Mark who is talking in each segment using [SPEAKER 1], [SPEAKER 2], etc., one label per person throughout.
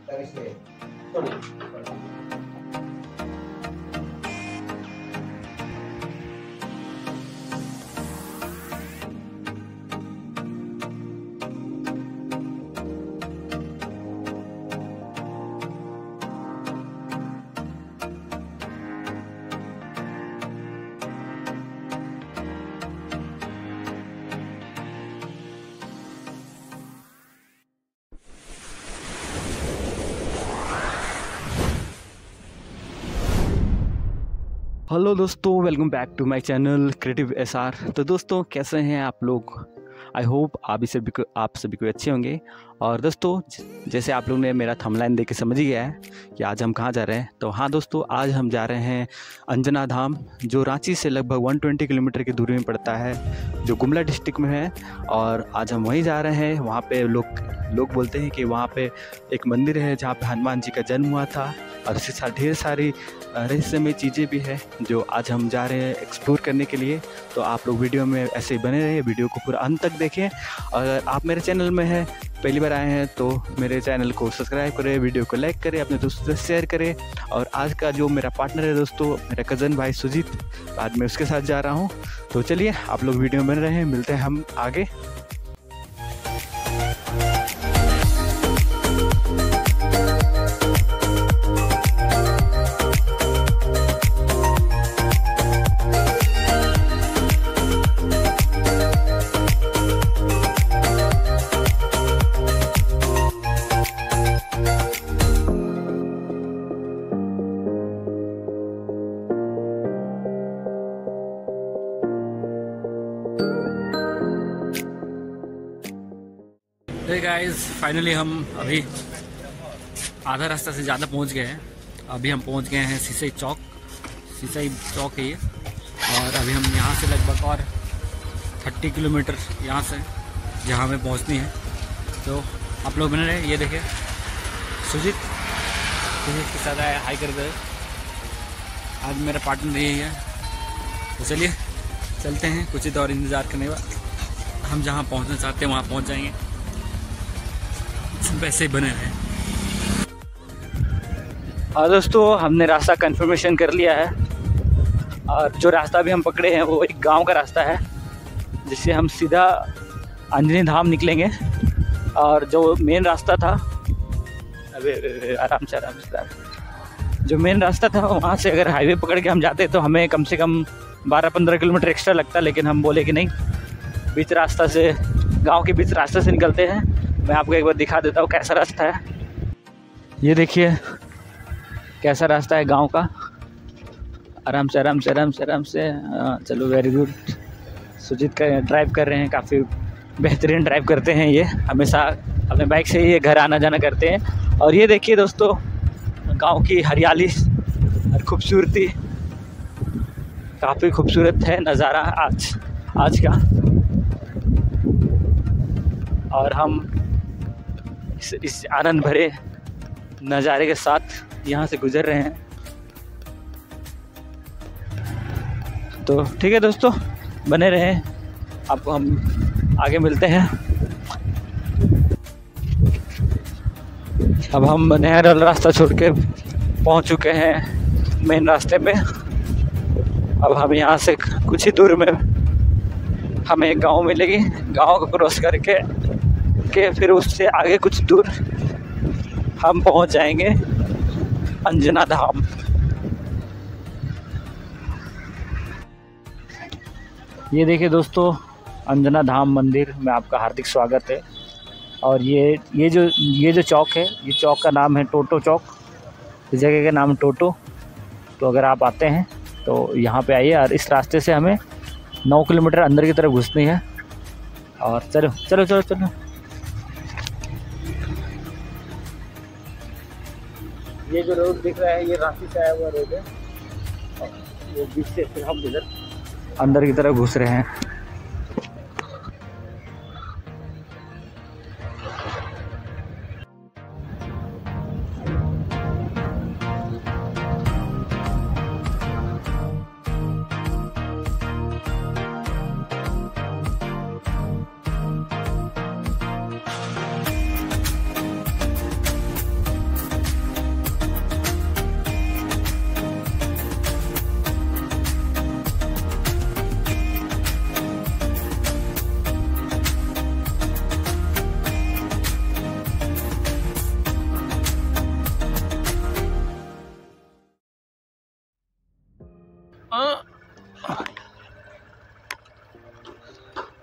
[SPEAKER 1] Hello दोस्तों, welcome back to my channel creative SR. तो दोस्तों, कैसे हैं आप लोग? आई होप आप सभी को अच्छे होंगे। और दोस्तों, जैसे आप लोग ने मेरा थंबनेल देख के समझ ही गया है कि आज हम कहाँ जा रहे हैं। तो हाँ दोस्तों, आज हम जा रहे हैं अंजना धाम, जो रांची से लगभग 120 किलोमीटर की दूरी में पड़ता है, जो गुमला डिस्ट्रिक्ट में है। और आज हम वहीं जा रहे हैं। वहाँ पे लोग बोलते हैं कि वहाँ पे एक मंदिर है जहाँ पे हनुमान जी का जन्म हुआ था, और इसके साथ ढेर सारी रहस्यमय चीज़ें भी है जो आज हम जा रहे हैं एक्सप्लोर करने के लिए। तो आप लोग वीडियो में ऐसे ही बने रहिए, वीडियो को पूरा अंत तक देखें। और अगर आप मेरे चैनल में हैं, पहली बार आए हैं, तो मेरे चैनल को सब्सक्राइब करें, वीडियो को लाइक करें, अपने दोस्तों से शेयर करें। और आज का जो मेरा पार्टनर है दोस्तों, मेरा कज़न भाई सुजीत, आज मैं उसके साथ जा रहा हूँ। तो चलिए, आप लोग वीडियो में बने रहें, मिलते हैं हम आगे।
[SPEAKER 2] हे गाइस, फाइनली हम अभी आधा रास्ता से ज़्यादा पहुंच गए हैं। अभी हम पहुंच गए हैं सिसई चौक है ये। और अभी हम यहाँ से लगभग और 30 किलोमीटर यहाँ से जहाँ हमें पहुँचनी है। तो आप लोग बने रहे। ये देखिए, सुजीत के साथ आया, हाई कर दे। आज मेरा पार्टनर यही है। तो चलिए चलते हैं, कुछ ही तो और इंतज़ार करने के बाद हम जहाँ पहुँचना चाहते हैं वहाँ पहुँच जाएंगे। वैसे ही बने हैं।
[SPEAKER 1] और दोस्तों, हमने रास्ता कंफर्मेशन कर लिया है। और जो रास्ता भी हम पकड़े हैं वो एक गांव का रास्ता है, जिससे हम सीधा अंजनी धाम निकलेंगे। और जो मेन रास्ता था, आराम से जो मेन रास्ता था, वहाँ से अगर हाईवे पकड़ के हम जाते तो हमें कम से कम 12-15 किलोमीटर एक्स्ट्रा लगता। लेकिन हम बोले कि नहीं, बीच रास्ता से, गाँव के बीच रास्ते से निकलते हैं। मैं आपको एक बार दिखा देता हूँ कैसा रास्ता है। ये देखिए कैसा रास्ता है गांव का। आराम से। चलो, वेरी गुड। सुजीत का ड्राइव कर रहे हैं, काफ़ी बेहतरीन ड्राइव करते हैं ये। हमेशा अपने बाइक से ही ये घर आना जाना करते हैं। और ये देखिए दोस्तों, गांव की हरियाली और खूबसूरती, काफ़ी खूबसूरत है नज़ारा आज का। और हम इस आनंद भरे नज़ारे के साथ यहाँ से गुजर रहे हैं। तो ठीक है दोस्तों, बने रहें, आपको हम आगे मिलते हैं। अब हम नहर वाला रास्ता छोड़ के पहुँच चुके हैं मेन रास्ते पे। अब हम यहाँ से कुछ ही दूर में हमें एक गाँव मिलेगी। गाँव को क्रॉस करके फिर उससे आगे कुछ दूर हम पहुंच जाएंगे अंजना धाम। ये देखिए दोस्तों, अंजना धाम मंदिर में आपका हार्दिक स्वागत है। और ये जो चौक है, ये चौक का नाम है टोटो चौक। इस जगह का नाम टोटो। तो अगर आप आते हैं तो यहाँ पे आइए। और इस रास्ते से हमें 9 किलोमीटर अंदर की तरफ घुसनी है। और चलो। ये जो रोड दिख रहा है, ये रांची से आया हुआ रोड है। और वो बीच से फिर हम इधर अंदर की तरफ घुस रहे हैं।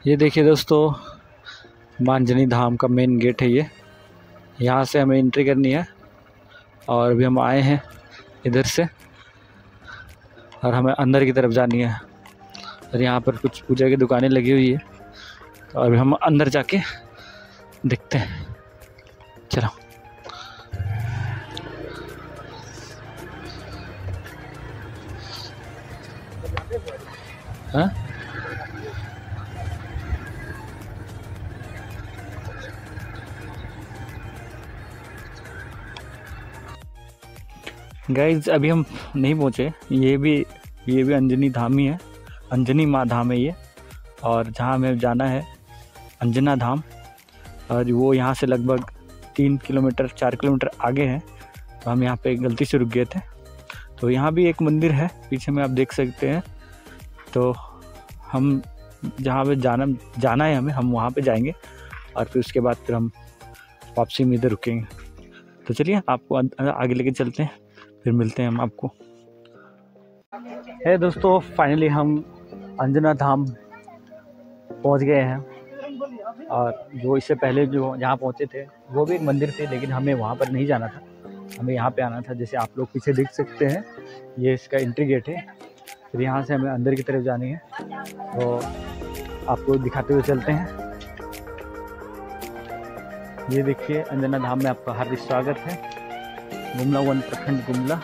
[SPEAKER 1] ये देखिए दोस्तों, मांजनी धाम का मेन गेट है ये। यहाँ से हमें एंट्री करनी है और अभी हम आए हैं इधर से और हमें अंदर की तरफ जानी है। और यहाँ पर कुछ पूजा की दुकानें लगी हुई है, तो अभी हम अंदर जाके देखते हैं। चलो। हाँ गाइज, अभी हम नहीं पहुँचे। ये भी अंजनी धाम ही है, अंजनी माँ धाम है ये। और जहाँ हमें जाना है अंजना धाम, और वो यहाँ से लगभग 3 किलोमीटर 4 किलोमीटर आगे है। तो हम यहाँ पे गलती से रुक गए थे। तो यहाँ भी एक मंदिर है पीछे में, आप देख सकते हैं। तो हम जहाँ पे जाना है हम वहाँ पे जाएंगे और फिर उसके बाद फिर हम वापसी में इधर रुकेंगे। तो चलिए आपको आगे लेके चलते हैं, फिर मिलते हैं हम आपको। है दोस्तों, फाइनली हम अंजना धाम पहुंच गए हैं। और जो इससे पहले जो यहाँ पहुंचे थे वो भी एक मंदिर थे, लेकिन हमें वहाँ पर नहीं जाना था, हमें यहाँ पे आना था। जैसे आप लोग पीछे देख सकते हैं, ये इसका एंट्री गेट है। फिर यहाँ से हमें अंदर की तरफ जानी है, तो आपको दिखाते हुए चलते हैं। ये देखिए, अंजना धाम में आपका हार्दिक स्वागत है। गुमला 1 प्रखंड गुमला।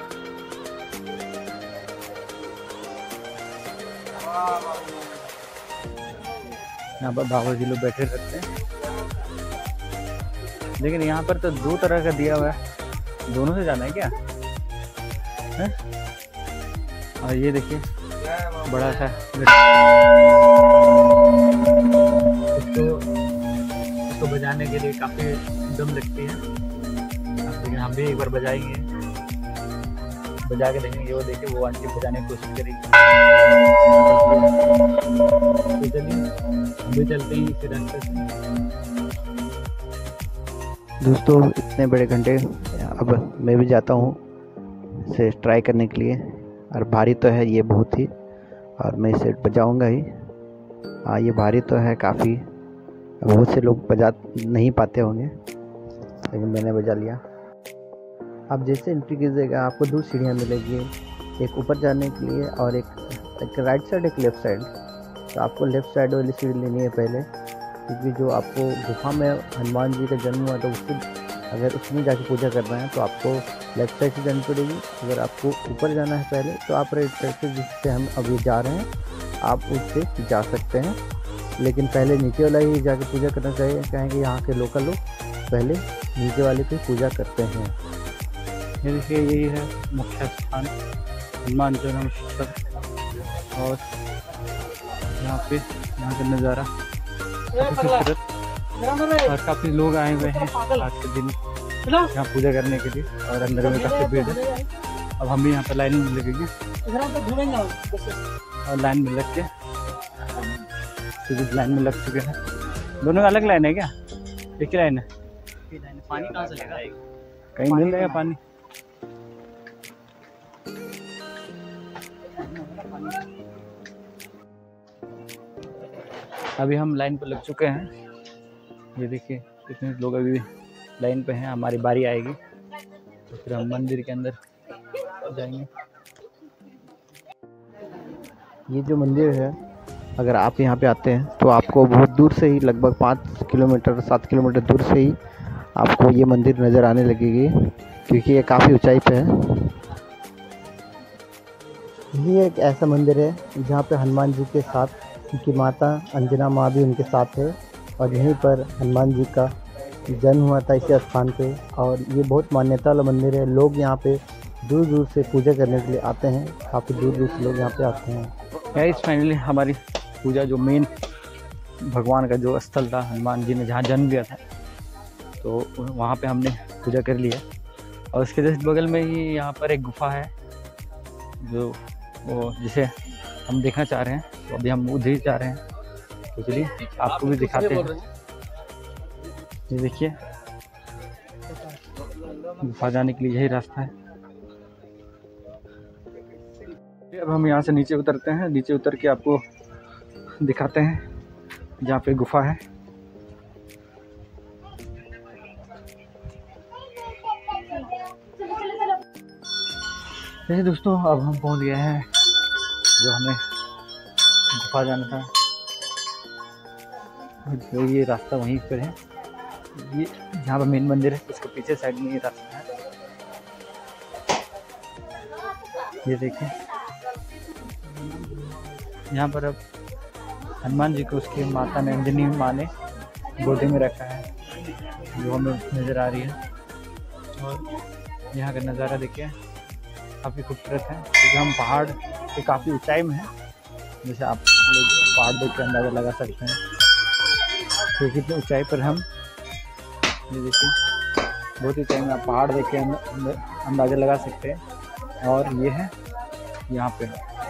[SPEAKER 1] यहाँ पर बाबा जी लोग बैठे रहते हैं, लेकिन यहाँ पर तो 2 तरह का दिया हुआ है, दोनों से जाना है क्या है? और ये देखिए बड़ा सा इसको बजाने के लिए काफ़ी दम लगती है, लेकिन हम भी एक बार बजाएंगे, बजा के देखेंगे। वो देखिए, वो आंटी बजाने की कोशिश करेगी। तो चलिए हम भी चलते हैं इसी रास्ते से।
[SPEAKER 3] दोस्तों, इतने बड़े घंटे अब मैं भी जाता हूँ इसे ट्राई करने के लिए। और भारी तो है ये बहुत ही, और मैं इसे बजाऊँगा ही। ये भारी तो है काफ़ी, बहुत से लोग बजा नहीं पाते होंगे, लेकिन मैंने बजा लिया। आप जैसे एंट्री कीजिएगा आपको 2 सीढ़ियाँ मिलेगी, एक ऊपर जाने के लिए और एक राइट साइड एक लेफ़्ट साइड। तो आपको लेफ़्ट साइड वाली सीढ़ी लेनी है पहले, क्योंकि जो आपको गुफा में हनुमान जी का जन्म हुआ तो उससे अगर उसमें जाके पूजा करना है तो आपको लेफ़्ट साइड से जानी पड़ेगी। अगर आपको ऊपर जाना है पहले तो आप राइट साइड से, जिससे हम अभी जा रहे हैं, आप उससे जा सकते हैं। लेकिन पहले नीचे वाला ही जाके पूजा करना चाहिए, कहेंगे यहाँ के लोकल लोग पहले नीचे वाले पे पूजा करते हैं।
[SPEAKER 1] ये देखिए, यही है मुख्य स्थान हनुमान जन्म स्थल। और यहाँ का नज़ारा काफ़ी खूबसूरत, और काफ़ी लोग आए हुए हैं आज के दिन यहाँ पूजा करने के लिए, और अंदर में काफ़ी भीड़ है। अब हम भी यहाँ पर लाइन में लगेंगे और लाइन में लग के लाइन में लग चुके हैं। दोनों का अलग लाइन है क्या? एक ही लाइन है?
[SPEAKER 2] पानी कहाँ से लेगा?
[SPEAKER 1] कहीं मिल जाएगा पानी। अभी हम लाइन पर लग चुके हैं। ये देखिए कितने लोग अभी भी लाइन पे हैं, हमारी बारी आएगी तो फिर हम मंदिर के अंदर जाएंगे।
[SPEAKER 3] ये जो मंदिर है, अगर आप यहाँ पे आते हैं तो आपको बहुत दूर से ही, लगभग 5 किलोमीटर 7 किलोमीटर दूर से ही आपको ये मंदिर नज़र आने लगेगी, क्योंकि ये काफ़ी ऊंचाई पे है। ये एक ऐसा मंदिर है जहाँ पे हनुमान जी के साथ उनकी माता अंजना माँ भी उनके साथ है, और यहीं पर हनुमान जी का जन्म हुआ था इसी स्थान पे। और ये बहुत मान्यता वाला मंदिर है, लोग यहाँ पे दूर दूर से पूजा करने के लिए आते हैं, काफ़ी दूर दूर से लोग यहाँ पे आते हैं।
[SPEAKER 1] गाइस, फाइनली हमारी पूजा, जो मेन भगवान का जो स्थल था, हनुमान जी ने जहाँ जन्म लिया था, तो वहाँ पे हमने पूजा कर लिया। और उसके जस्ट बगल में ही यहाँ पर एक गुफा है जो जिसे हम देखना चाह रहे हैं, तो अभी हम उधर ही जा रहे हैं। तो चलिए आपको भी दिखाते हैं। ये देखिए, गुफा जाने के लिए यही रास्ता है। अब हम यहाँ से नीचे उतरते हैं, नीचे उतर के आपको दिखाते हैं जहाँ पे गुफा है। जैसे दोस्तों अब हम पहुँच गए हैं जो हमें गुफा जाना था। जो ये रास्ता वहीं पर है, ये जहाँ पर मेन मंदिर है उसके पीछे साइड में ये रास्ता है। ये देखिए यहाँ पर अब हनुमान जी को उसकी माता ने, अंजनी माँ ने गोदी में रखा है, जो हमें नज़र आ रही है। और यहाँ का नज़ारा देखिए काफ़ी खूबसूरत है, क्योंकि हम पहाड़ के काफ़ी ऊंचाई में हैं। जैसे आप लोग पहाड़ देख के अंदाज़ा लगा सकते हैं तो कितनी ऊंचाई पर हम, ये देखिए बहुत ऊंचाई में आप पहाड़ देख के अंदाज़ा लगा सकते हैं। और ये है यहाँ पे,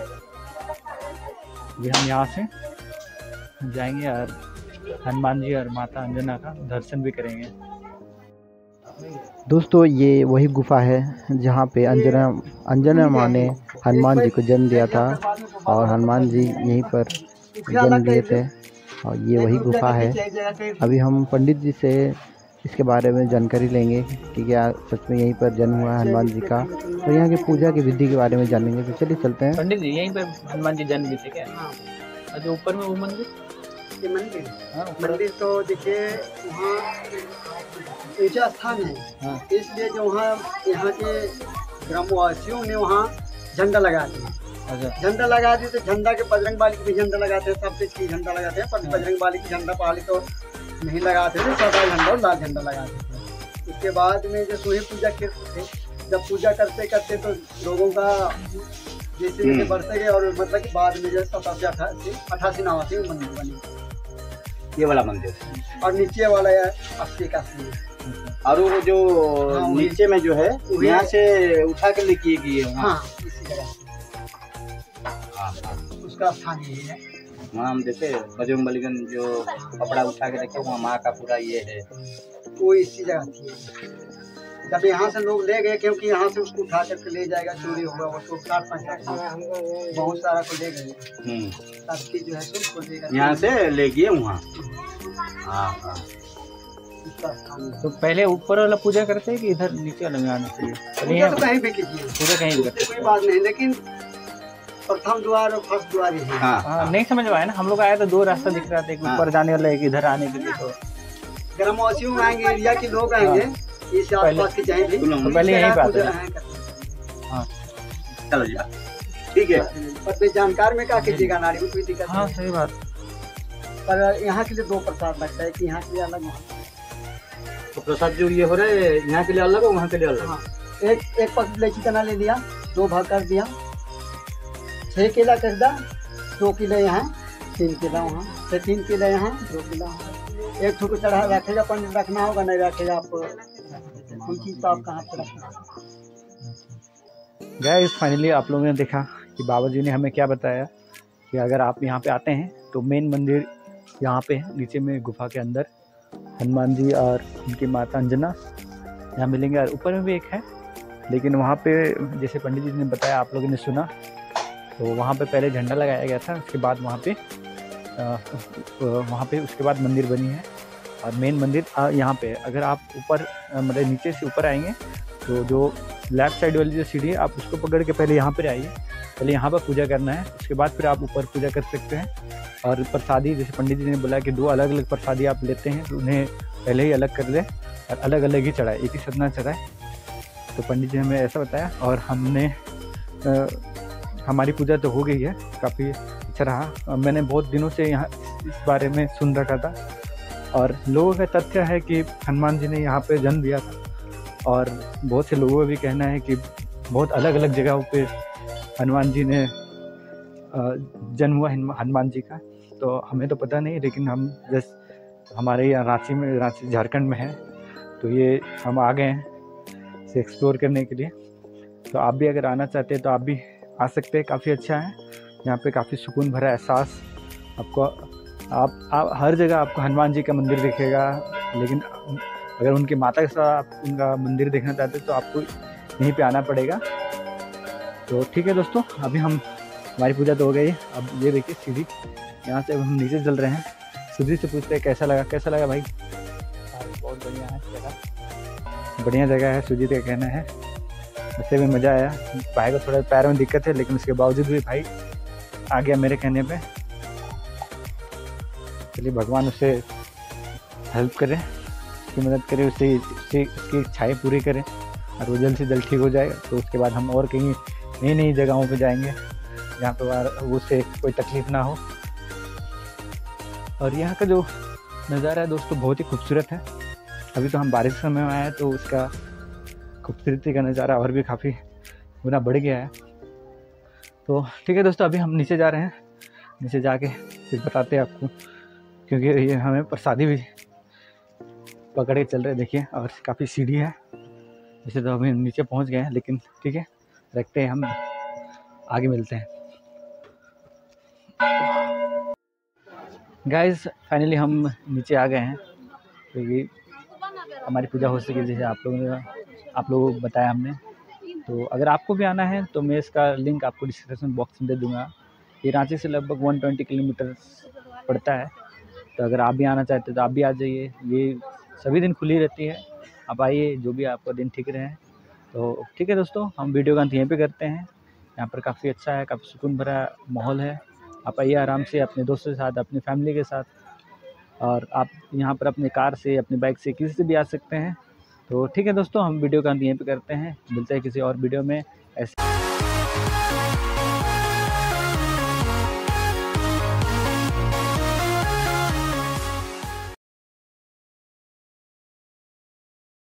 [SPEAKER 1] ये हम यहाँ से जाएंगे और हनुमान जी और माता अंजना का दर्शन भी करेंगे।
[SPEAKER 3] दोस्तों ये वही गुफा है जहाँ पे अंजना माँ ने हनुमान जी को जन्म दिया था और हनुमान जी यहीं पर जन्म लिए थे। और ये वही गुफा है। अभी हम पंडित जी से इसके बारे में जानकारी लेंगे कि क्या सच में यहीं पर जन्म हुआ है हनुमान जी का, तो यहाँ की पूजा की विधि के बारे में जानेंगे। तो चलिए चलते हैं।
[SPEAKER 1] पंडित जी यहीं पर हनुमान जी जन्म लिए थे क्या? जो ऊपर में वो मंदिर,
[SPEAKER 4] ये मंदिर, मंदिर तो देखिए वहाँ ऊंचा स्थान है।
[SPEAKER 1] हाँ।
[SPEAKER 4] इसलिए जो वहाँ यहाँ के ग्रामवासियों ने वहाँ झंडा लगा दिया।
[SPEAKER 1] अच्छा।
[SPEAKER 4] झंडा लगा दिए तो झंडा के बजरंग बाली की भी झंडा लगाते हैं, सब चीज की झंडा लगाते हैं, पर बजरंग बाली की झंडा पहाड़ी तो नहीं लगाते थे, सादा झंडा और लाल झंडा लगाते थे। उसके बाद में जो सूर्य पूजा करते थे, जब पूजा करते करते तो लोगों का जैसे जैसे बढ़ते गए और मतलब कि बाद में जो 87-88 नवासी में मंदिर बनी,
[SPEAKER 5] ये वाला मंदिर,
[SPEAKER 4] और नीचे वाला है 80-81 है।
[SPEAKER 5] और वो जो नीचे में जो है यहाँ से उठा के लेके गए,
[SPEAKER 4] हाँ इसी जगह उसका स्थान यही है।
[SPEAKER 5] वहाँ हम देखे बजरंग बलीगंज जो कपड़ा उठा के रखे वहाँ माँ का पूरा ये है,
[SPEAKER 4] वो इसी जगह थी। जब यहाँ से लोग ले गए, क्योंकि यहाँ से उसको उठा करके ले जाएगा, चोरी होगा, वो तो 60-65 बहुत सारा को ले गए, सबकी जो है उसको ले गए,
[SPEAKER 5] यहाँ से ले गए वहाँ। हाँ।
[SPEAKER 1] तो पहले ऊपर वाला पूजा करते हैं कि इधर नीचे वाला में आना चाहिए?
[SPEAKER 4] पूजा तो कहीं भी कीजिए,
[SPEAKER 1] पूजा कहीं भी करते
[SPEAKER 4] कोई बात नहीं, लेकिन प्रथम द्वार और फर्स्ट द्वार ही है।
[SPEAKER 1] हाँ, नहीं समझ में आया ना, हम लोग आए तो दो रास्ता दिख रहा था, एक ऊपर जाने वाला एक इधर आने के लिए। तो
[SPEAKER 4] ग्रामवासियों में आएंगे, एरिया के लोग आएंगे, इस आसपास के चाहे भी
[SPEAKER 1] तो पहले यहीं पे आते हैं।
[SPEAKER 4] हाँ
[SPEAKER 5] चलो जी ठीक है।
[SPEAKER 4] पर जानकार में क्या कीजिएगा, नारी को कोई दिक्कत
[SPEAKER 1] हाँ
[SPEAKER 4] नहीं।
[SPEAKER 1] सही बात।
[SPEAKER 4] पर यहाँ के लिए 2 प्रसाद लगता है कि यहाँ के लिए अलग, वहाँ
[SPEAKER 5] तो प्रसाद जो ये हो रहा है यहाँ के लिए अलग है, वहाँ के लिए अलग।
[SPEAKER 4] हाँ, एक पक इलायची तना ले लिया, 2 भाग कर दिया, 6 केला कर दिया, 2 किलो यहाँ, 3 किलो वहाँ, 3 किलो यहाँ, 2 किलो वहाँ। एक ठो को चढ़ा रखेगा, पंडित रखना होगा, नहीं रखेगा आप कोई चीज़ तो आप कहाँ पर रखना।
[SPEAKER 1] गाइस फाइनली आप लोगों ने देखा कि बाबा जी ने हमें क्या बताया कि अगर आप यहाँ पे आते हैं तो मेन मंदिर यहाँ पे है, नीचे में गुफा के अंदर हनुमान जी और उनकी माता अंजना यहाँ मिलेंगे, और ऊपर में भी एक है, लेकिन वहाँ पे जैसे पंडित जी ने बताया, आप लोगों ने सुना, तो वहाँ पे पहले झंडा लगाया गया था, उसके बाद वहाँ पे उसके बाद मंदिर बनी है। और मेन मंदिर यहाँ पे, अगर आप ऊपर मतलब नीचे से ऊपर आएंगे तो जो लेफ्ट साइड वाली जो सीढ़ी है आप उसको पकड़ के पहले यहाँ पर आइए, पहले यहाँ पर पूजा करना है, उसके बाद फिर आप ऊपर पूजा कर सकते हैं। और प्रसादी जैसे पंडित जी ने बोला कि 2 अलग अलग प्रसादी आप लेते हैं तो उन्हें पहले ही अलग कर लें और अलग अलग ही चढ़ाए, एक ही साथ ना चढ़ाए। तो पंडित जी ने हमें ऐसा बताया, और हमने हमारी पूजा तो हो गई है, काफ़ी अच्छा रहा। मैंने बहुत दिनों से यहाँ इस बारे में सुन रखा था, और लोगों का तथ्य है कि हनुमान जी ने यहाँ पे जन्म दिया था, और बहुत से लोगों का भी कहना है कि बहुत अलग अलग जगहों पे हनुमान जी ने जन्म हुआ हनुमान जी का। तो हमें तो पता नहीं, लेकिन हम जस्ट हमारे यहाँ रांची झारखंड में है, तो ये हम आ गए हैं इसे एक्सप्लोर करने के लिए। तो आप भी अगर आना चाहते हैं तो आप भी आ सकते हैं, काफ़ी अच्छा है यहाँ पे, काफ़ी सुकून भरा एहसास आपको। आप हर जगह आपको हनुमान जी का मंदिर दिखेगा, लेकिन अगर उनकी माता के साथ आप उनका मंदिर देखना चाहते हैं तो आपको यहीं पे आना पड़ेगा। तो ठीक है दोस्तों, अभी हमारी पूजा तो हो गई, अब ये देखिए सीढ़ी, यहाँ से अब हम नीचे चल रहे हैं
[SPEAKER 3] सुधीर से पूछते हैं कैसा लगा भाई। बहुत बढ़िया है जगह, बढ़िया जगह है, सुजीत का कहना है। उससे भी मज़ा आया। भाई को थोड़ा पैर में दिक्कत है, लेकिन उसके बावजूद भी भाई आ गया मेरे कहने पे। चलिए भगवान उसे हेल्प करे, उसकी मदद करे, उसकी इच्छाएँ पूरी करे और वो जल्द से जल्द ठीक हो जाएगा। तो उसके बाद हम और कहीं नई जगहों पे जाएंगे जहाँ पर उससे कोई तकलीफ़ ना हो। और यहाँ का जो नज़ारा है दोस्तों बहुत ही खूबसूरत है। अभी तो हम बारिश के समय में आए हैं, तो उसका खूबसूरती का नज़ारा और भी काफ़ी गुना बढ़ गया है। तो ठीक है दोस्तों, अभी हम नीचे जा रहे हैं, नीचे जाके फिर बताते हैं आपको, क्योंकि ये हमें प्रसादी भी पकड़ के चल रहे देखिए, और काफ़ी सीढ़ी है। वैसे तो अभी नीचे पहुंच गए हैं, लेकिन ठीक है रखते हैं, हम आगे मिलते हैं। गाइस फाइनली हम नीचे आ गए हैं, क्योंकि हमारी पूजा हो सके जैसे आप लोगों को बताया हमने। तो अगर आपको भी आना है तो मैं इसका लिंक आपको डिस्क्रिप्शन बॉक्स में दे दूँगा। ये रांची से लगभग 120 किलोमीटर पड़ता है। तो अगर आप भी आना चाहते तो आप भी आ जाइए, ये सभी दिन खुली रहती है, आप आइए, जो भी आपका दिन ठीक रहे। तो ठीक है दोस्तों, हम वीडियो का अंत यहीं पे करते हैं। यहाँ पर काफ़ी अच्छा है, काफ़ी सुकून भरा माहौल है। आप आइए आराम से अपने दोस्तों के साथ, अपनी फैमिली के साथ, और आप यहाँ पर अपनी कार से, अपनी बाइक से, किसी से भी आ सकते हैं। तो ठीक है दोस्तों, हम वीडियो का अंत यहीं पे करते हैं, मिलते हैं किसी और वीडियो में ऐसे।